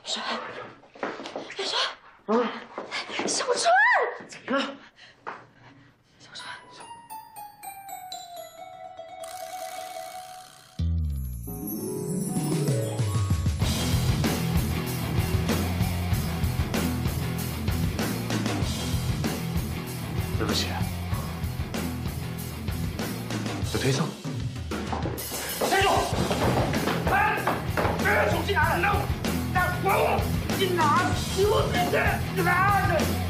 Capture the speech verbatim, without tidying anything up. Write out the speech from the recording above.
春，元春，啊，小春，怎么了？小春， 对不起，有推送。 站住！哎，这手机拿来，拿，拿，还我！你拿，给我进去！你拿着！